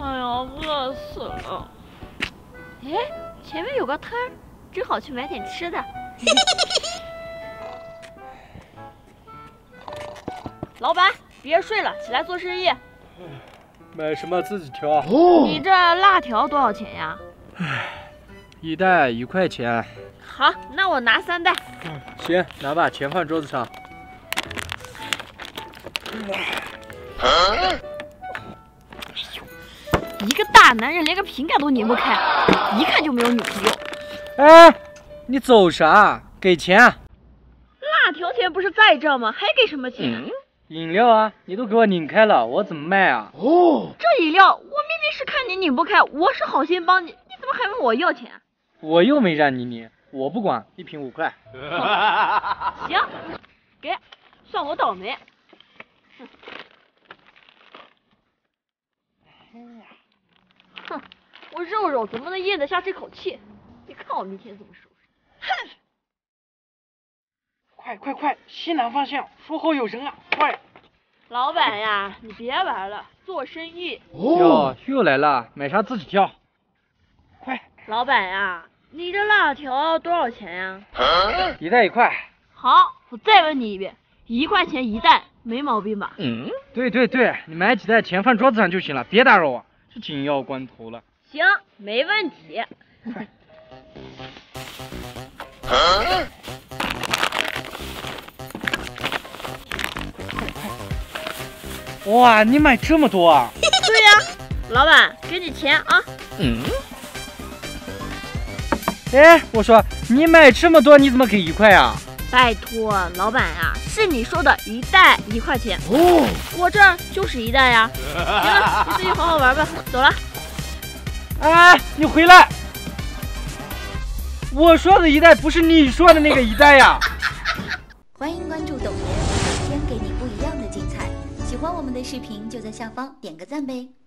哎呀，饿死了！哎，前面有个摊儿，正好去买点吃的。老板，别睡了，起来做生意。 买什么自己挑。 你这辣条多少钱呀？ 一袋1块钱。 好，那我拿3袋。 行，拿吧，钱放桌子上。 一个大男人连个瓶盖都拧不开，一看就没有女朋友。 哎，你走啥？给钱。 辣条钱不是在这吗？还给什么钱？ 饮料啊，你都给我拧开了，我怎么卖啊？ 这饮料我明明是看你拧不开，我是好心帮你，你怎么还问我要钱？ 我又没让你拧，我不管，一瓶5块。 行，给，算我倒霉。哼，我肉肉怎么能咽得下这口气？你看我明天怎么收拾！哼！ 快，西南方向，说好有人啊！快！ 老板呀，你别玩了，做生意。 哟，又来了，买啥自己挑。快！ 老板呀，你这辣条多少钱呀？ 一袋1块。 好，我再问你一遍，1块钱一袋，没毛病吧？ 对，你买几袋，钱放桌子上就行了，别打扰我，这紧要关头了。 行，没问题。 快！哇，你买这么多啊？ 对呀，老板，给你钱啊。 哎，我说你买这么多，你怎么给1块啊？ 拜托，老板呀，是你说的一袋1块钱，我这儿就是1袋呀。行了，你自己好好玩吧，走了。 哎，你回来！我说的1袋不是你说的那个1袋呀。 欢迎关注董爷，每天给你不一样的精彩。喜欢我们的视频就在下方点个赞呗。